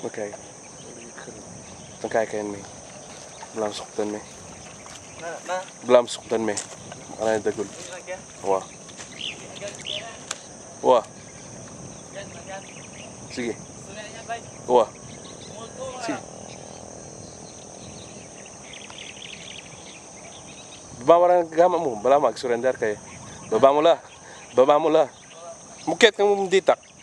Okay. Tangkay kayan may. Belam suktan may. Belam suktan may. Ano yung dagol? Wah. Wah. Sige. Wah. Sige. Baba mo lang gama mo. Bala mag-surrender kayo. Baba mo la. Baba mo la. Mukit kang ditak.